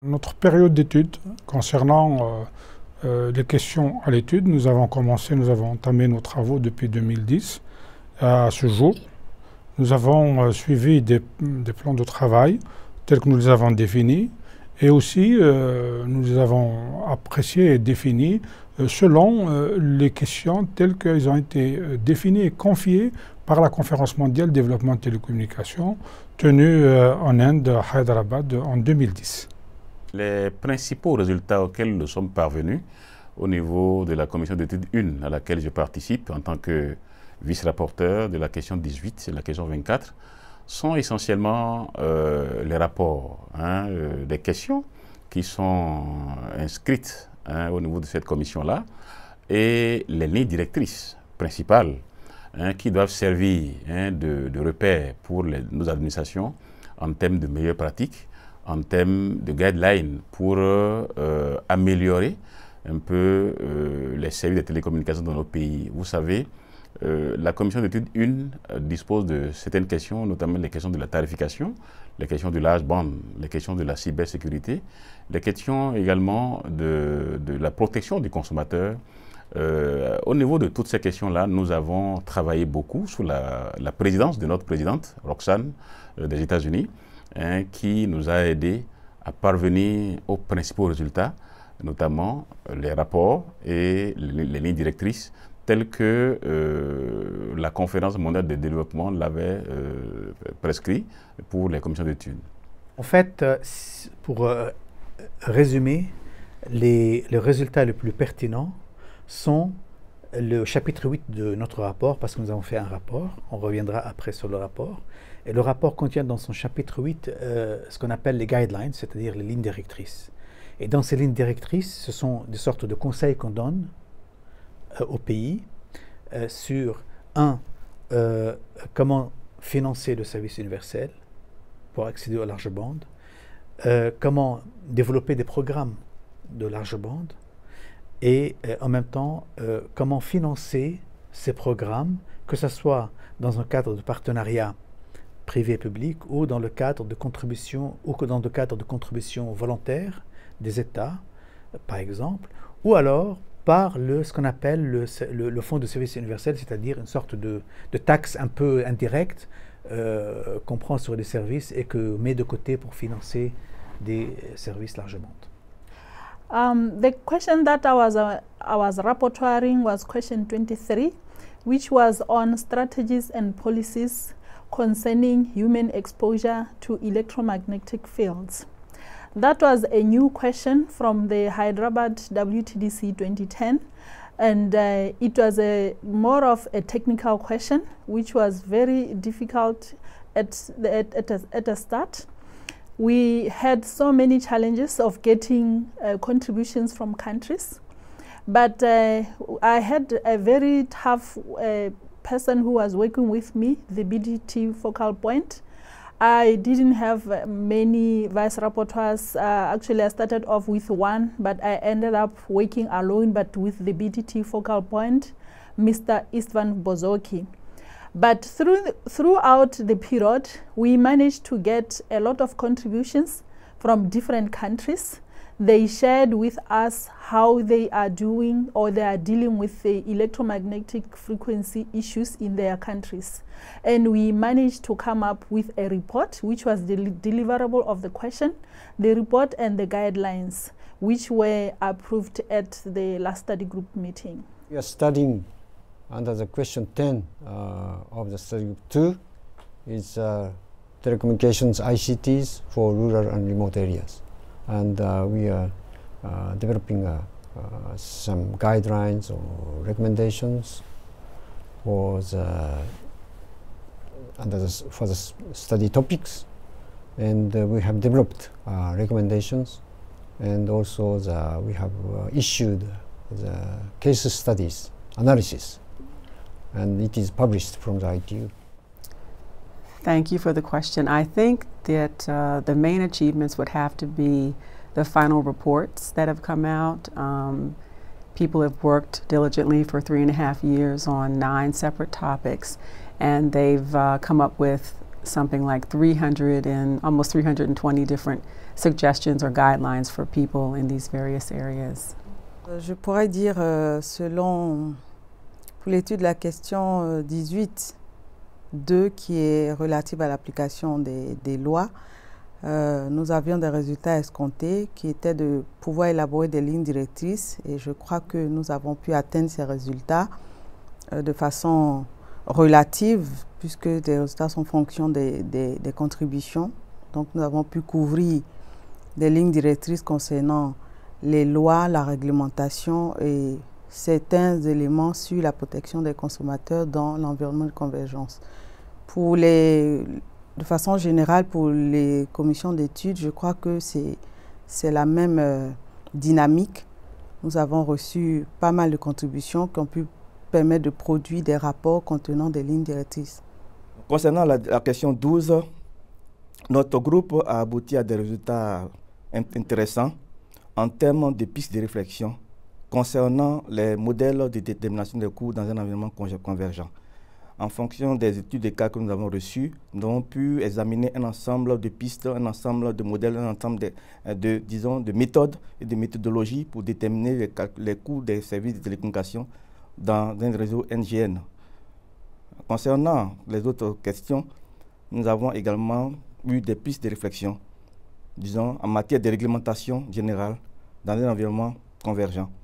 Notre période d'études concernant les questions à l'étude, nous avons entamé nos travaux depuis 2010. À ce jour, nous avons suivi des plans de travail tels que nous les avons définis et aussi nous les avons appréciés et définis selon les questions telles qu'elles ont été définies et confiées par la Conférence mondiale développement de télécommunications tenue en Inde, à Hyderabad, en 2010. Les principaux résultats auxquels nous sommes parvenus au niveau de la commission d'études 1 à laquelle je participe en tant que vice-rapporteur de la question 18 et la question 24 sont essentiellement les rapports, des questions qui sont inscrites au niveau de cette commission-là et les lignes directrices principales qui doivent servir de repères pour nos administrations en termes de meilleures pratiques, en termes de guidelines pour améliorer un peu les services de télécommunications dans nos pays. Vous savez, la commission d'études 1 dispose de certaines questions, notamment les questions de la tarification, les questions du large band, les questions de la cybersécurité, les questions également de la protection du consommateur. Au niveau de toutes ces questions-là, nous avons travaillé beaucoup sous la présidence de notre présidente, Roxane, des États-Unis, qui nous a aidés à parvenir aux principaux résultats, notamment les rapports et les lignes directrices telles que la Conférence mondiale de développement l'avait prescrit pour les commissions d'études. En fait, pour résumer, les résultats les plus pertinents sont le chapitre 8 de notre rapport, parce que nous avons fait un rapport, on reviendra après sur le rapport, et le rapport contient dans son chapitre 8 ce qu'on appelle les guidelines, c'est-à-dire les lignes directrices. Et dans ces lignes directrices, ce sont des sortes de conseils qu'on donne au pays sur, comment financer le service universel pour accéder aux large bandes, comment développer des programmes de large bande, et en même temps, comment financer ces programmes, que ce soit dans un cadre de partenariat privé-public ou dans le cadre de contribution volontaire des États, par exemple, ou alors par ce qu'on appelle le fonds de service universel, c'est-à-dire une sorte de taxe un peu indirecte qu'on prend sur les services et que met de côté pour financer des services large bande. The question that I was rapporteuring was question 23, which was on strategies and policies concerning human exposure to electromagnetic fields. That was a new question from the Hyderabad WTDC 2010, and it was more of a technical question, which was very difficult at the start. We had so many challenges of getting contributions from countries, but I had a very tough person who was working with me, the BDT focal point. I didn't have many vice rapporteurs. Actually, I started off with one, but I ended up working alone, but with the BDT focal point, Mr. Istvan Bozoki. But throughout the period, we managed to get a lot of contributions from different countries. They shared with us how they are doing or they are dealing with the electromagnetic frequency issues in their countries. And we managed to come up with a report, which was the deliverable of the question, the report and the guidelines, which were approved at the last study group meeting. We are studying under the question 10 of the study group 2 is telecommunications ICTs for rural and remote areas. And we are developing some guidelines or recommendations for the study topics. And we have developed recommendations, and also we have issued the case studies analysis, and it is published from the ITU. Thank you for the question. I think that the main achievements would have to be the final reports that have come out. People have worked diligently for 3.5 years on 9 separate topics, and they've come up with something like 300 and almost 320 different suggestions or guidelines for people in these various areas. Je pourrais dire, pour l'étude de la question 18.2 qui est relative à l'application des lois, nous avions des résultats escomptés qui étaient de pouvoir élaborer des lignes directrices et je crois que nous avons pu atteindre ces résultats de façon relative puisque les résultats sont en fonction des contributions. Donc nous avons pu couvrir des lignes directrices concernant les lois, la réglementation et certains éléments sur la protection des consommateurs dans l'environnement de convergence. De façon générale, pour les commissions d'études, je crois que c'est la même dynamique. Nous avons reçu pas mal de contributions qui ont pu permettre de produire des rapports contenant des lignes directrices. Concernant la question 12, notre groupe a abouti à des résultats intéressants en termes de pistes de réflexion concernant les modèles de détermination des coûts dans un environnement convergent. En fonction des études de cas que nous avons reçues, nous avons pu examiner un ensemble de pistes, un ensemble de modèles, un ensemble de méthodes et de méthodologies pour déterminer les coûts des services de télécommunication dans un réseau NGN. Concernant les autres questions, nous avons également eu des pistes de réflexion, disons, en matière de réglementation générale dans un environnement convergent.